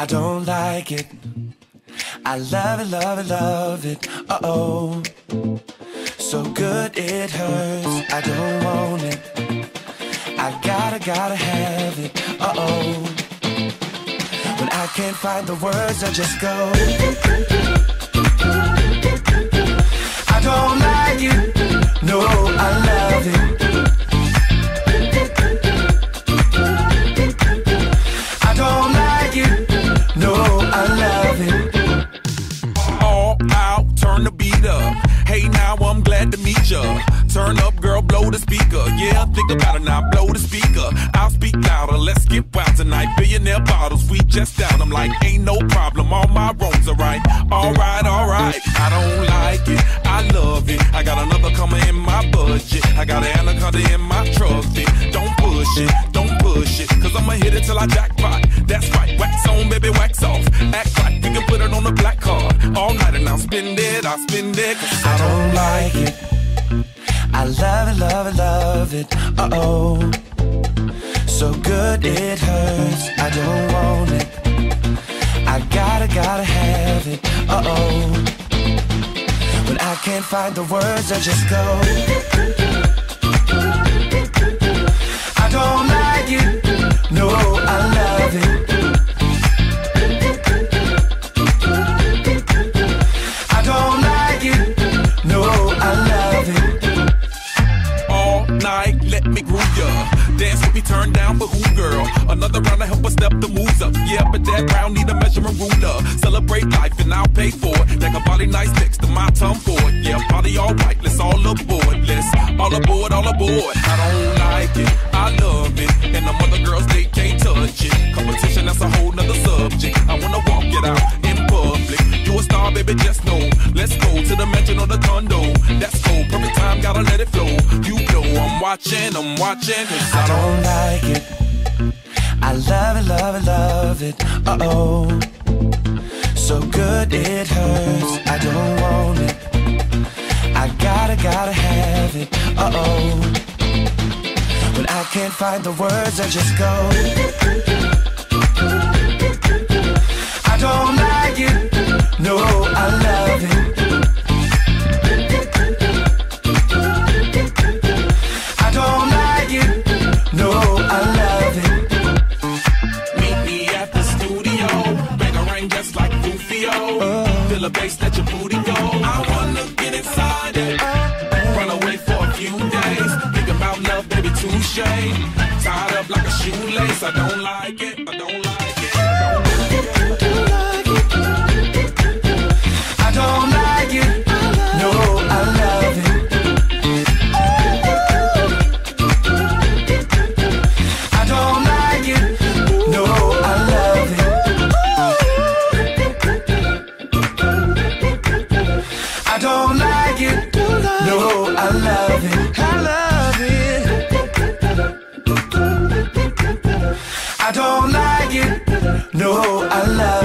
don't like it. I love it, love it, love it. Uh-oh. So good it hurts. I don't want it. I gotta have it. Uh-oh. When I can't find the words, I just go. I don't like it. No, I love it. I don't like it. No, I love it. All out, turn the beat up. Hey, now I'm glad to meet ya. Turn up, girl, blow the speaker. Yeah, think about it now, blow the speaker. I'll speak louder, let's get wild tonight. Billionaire bottles, we just down. I'm like, ain't no problem, all my wrongs are right. Alright, alright, I don't like it, I love it. I got another coming in my budget. I got an anaconda in my truck. Don't push it, don't push it, cause I'ma hit it till I jackpot. That's right, wax on, baby, wax off. Act right, we can put it on the black card. All night and I'll spend it, I'll spend it. I don't like it. I love it, love it, love it. Uh-oh. So good it hurts. I don't want it. I gotta have it. Uh-oh. When I can't find the words, I just go. I don't like it. No, I love it. I don't like it. No, I love it. Night, let me groove ya. Dance with me, turn down for who, girl? Another round to help us step the moves up. Yeah, but that round need a measuring ruler. Celebrate life and I'll pay for it. Like a body nice next to my tongue for it. Yeah, body alright, let's all aboard. Let's all aboard, all aboard. I don't like it, I love it. And the other girls, they can't touch it. Competition, that's a whole nother subject. I wanna walk it out in public. You a star, baby, just know. Let's go to the mansion or the condo. That's cool, perfect time, gotta let it flow. You know I'm watching, cause I don't like it. I love it, love it, love it. Uh-oh. So good it hurts. I don't want it. I gotta have it. Uh-oh. When I can't find the words, I just go. I don't like it. No, I love it. I don't like it. No, I love it. meet me at the studio. Bang a ring just like Rufio. Feel a bass, let your booty go. I wanna get inside it. Run away for a few days. Think about love, baby, touche. Tied up like a shoelace. I don't like it. I don't like it. I don't like it. No, I love it. I don't like it. No, I love it. I don't like it. No, I love it. I love it. I don't like it. No, I love it.